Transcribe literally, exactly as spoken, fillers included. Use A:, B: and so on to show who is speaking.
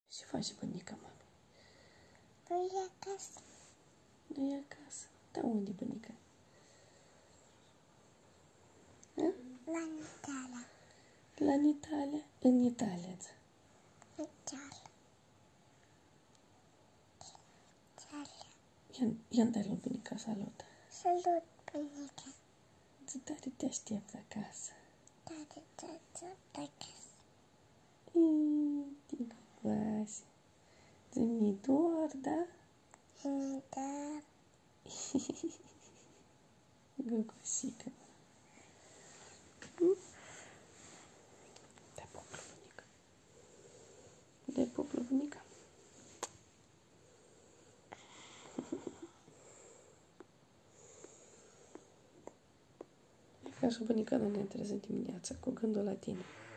A: Ce face bunica, mami?
B: Nu e acasă.
A: Nu e acasă. Dar unde e bunica? A?
B: La Italia.
A: La Italia? În Italia.
B: Italia. Italia.
A: Ia îmi dai lui bunica salut.
B: Salut, bunica.
A: Tare te aștept acasă.
B: Tare te aștept acasă.
A: Din clase. Ți-mi dor, da?
B: Mi dor.
A: Gugușică. Dai pop la bunica. Dai pop la bunica. E ca și bunica nu ne trezit dimineața cu gândul la tine.